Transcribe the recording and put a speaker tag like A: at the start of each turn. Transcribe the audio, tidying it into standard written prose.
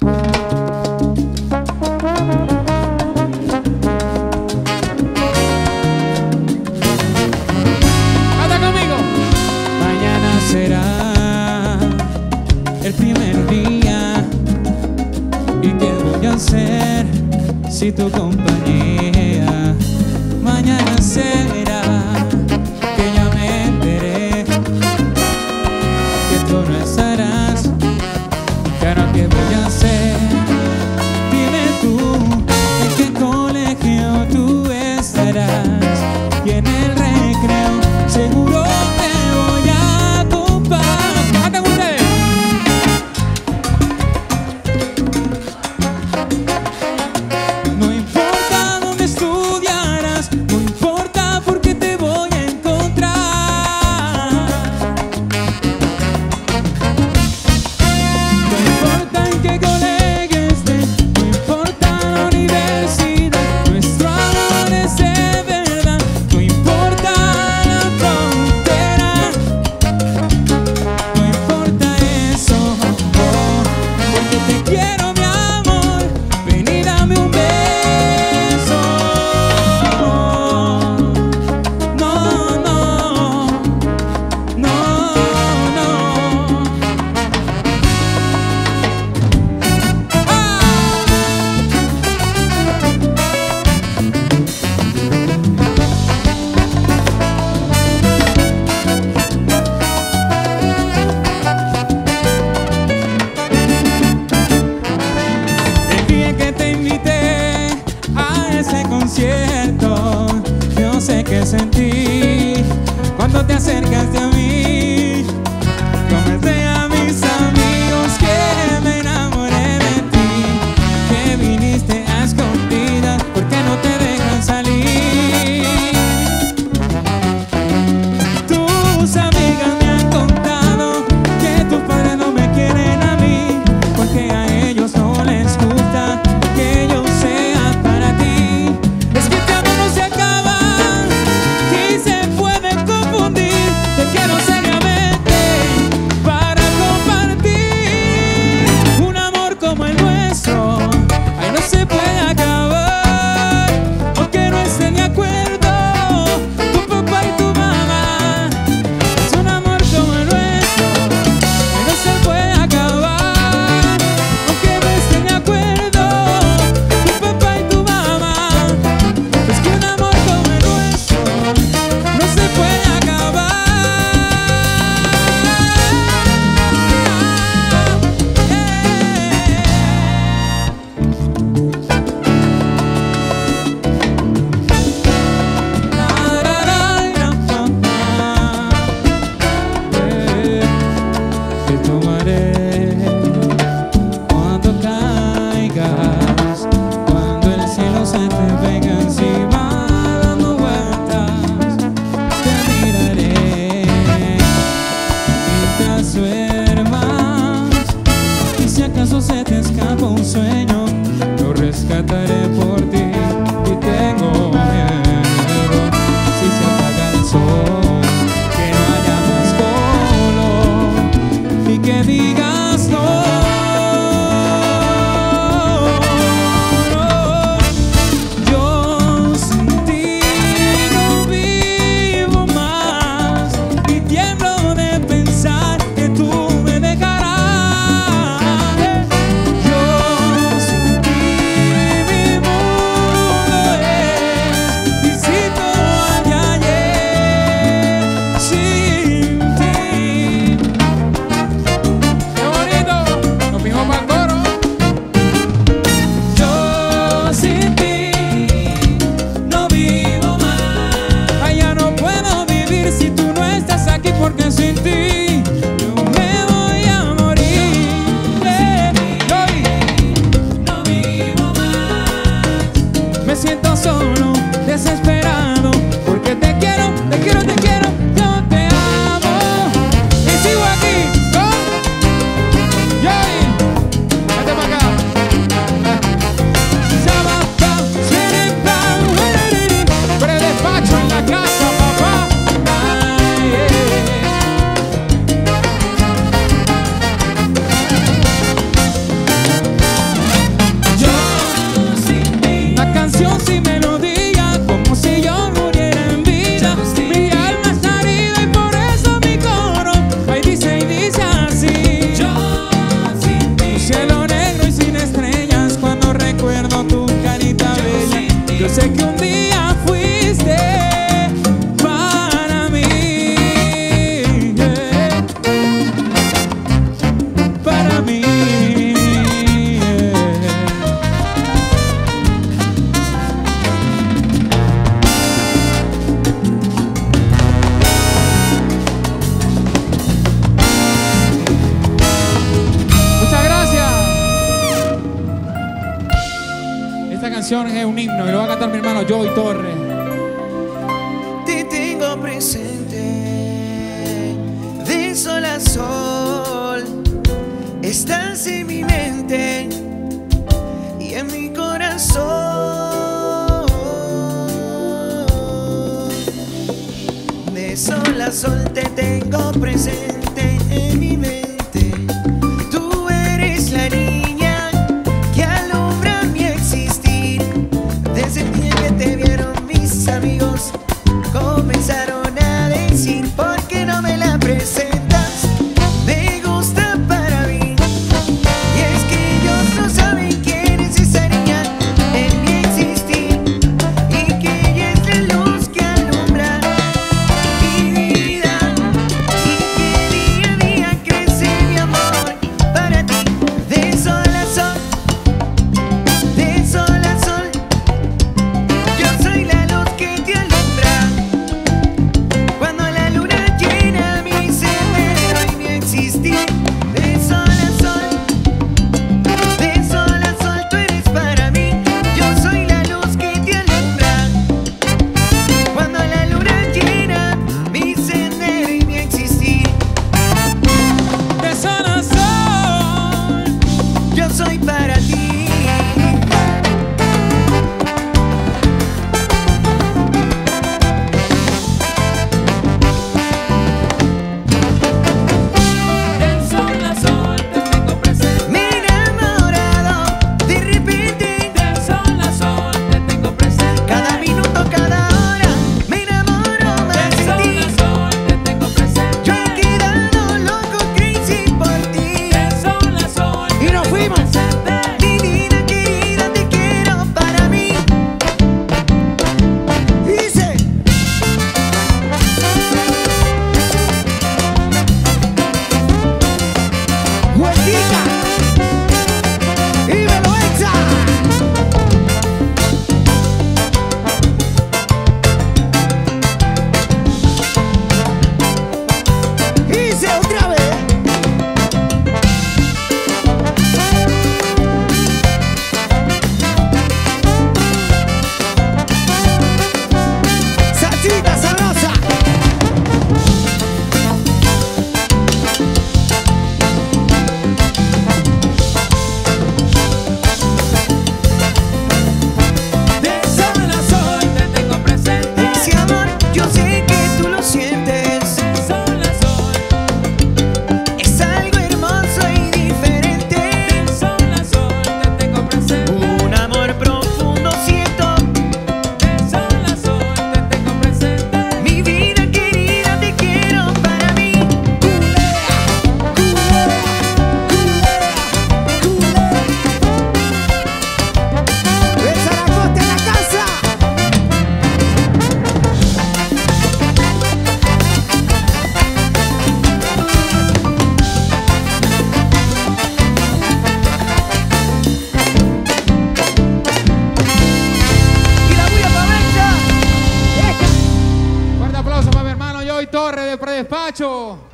A: Canta conmigo.
B: Mañana será el primer día. ¿Y qué voy a hacer si tu compañía? Mañana será que ya me enteré que tú no estarás. ¿Y ahora qué voy a hacer? Dime tú, ¿en qué colegio tú estarás? Y en el recreo seguro te voy a ocupar.
A: Canta con ustedes.
B: No importa dónde estudiarás, no importa porque te voy a encontrar. No importa en qué colegio estés, no importa la universidad, nuestro amor es de verdad. No importa la frontera, no importa eso, porque te quiero, mi amor. Ven y dame un beso. No, no, no, no. El día que te invité a ese concierto, yo sé que sentí cuando te acercaste a mí. Comenté a mis amigos que me enamoré de ti, que viniste a escondidas porque no te dejan salir. Tus amigas me han contado que tus padres no me quieren a mí, porque a ellos no les gusta que yo sea para ti. Es que este amor no se acaba y se puede confundir. Te quiero seriamente para compartir un amor como el nuestro. Ay, no se puede acabar, aunque no estén de acuerdo tu papá y tu mamá. Es un amor como el nuestro, ay, no se puede acabar, aunque no estén de acuerdo tu papá y tu mamá. Es que un amor como el nuestro no se puede acabar. Te tomaré cuando caigas, cuando el cielo se te venga encima dando vueltas. Te miraré mientras duermas, y si acaso se te escapa un sueño, lo rescataré por ti. Y tengo miedo si se apaga el sol, que no haya más color y que digas no. Yo sin ti no vivo más y tiemblo de pensar que tú me dejarás. Yo sin ti mi mundo es distinto al de ayer. Sin ti canción es un himno y lo va a cantar mi hermano Joey Torres.
C: Te tengo presente de sol a sol, estás en mi mente y en mi corazón. De sol a sol te tengo presente en mi mente. Tú eres la niña que alumbra mi existir. Desde el día que te vieron mis amigos, comenzaron a decir: ¿por qué no me la presentas? Me gusta para mí. Y es que ellos no saben quién es esa niña en mi existir, y que ella es la luz que alumbra mi vida, y que día a día crece mi amor para ti. De sol a sol, de sol a sol, yo soy la luz que te alumbra. Cuando la luna llena mi sendero y mi existir. De sol a sol, de sol a sol, tú eres para mí. Yo soy la luz que te alumbra. Cuando la luna llena mi sendero y mi existir.
B: De sol a sol,
C: Yo soy para ti.
B: de sol a sol te tengo presente.
C: Me he enamorado de repente.
B: De sol a sol te tengo presente.
C: Cada minuto, cada hora me enamoro más
B: De
C: de
B: sol
C: ti.
B: a sol te tengo presente.
C: Yo he quedado loco, crazy por ti.
B: De sol a sol
C: Y nos fuimos.
B: presente.
C: Mi vida querida, te quiero para mí. Dice: Huetica y me lo echa. Dice otra vez. Salsita sabrosa.
B: De sol a sol te tengo presente.
C: Ese amor yo sé que tú lo sientes.
B: De sol a sol,
C: Es algo hermoso y diferente.
B: de sol a sol te tengo presente.
C: Un amor profundo siento.
B: De sol a sol te tengo presente.
C: Mi vida querida, te quiero para mí. El Zaragoza en la casa. Y la bulla pa'
B: Fuerte aplauso para mi hermano Joey Torres de Predespacho.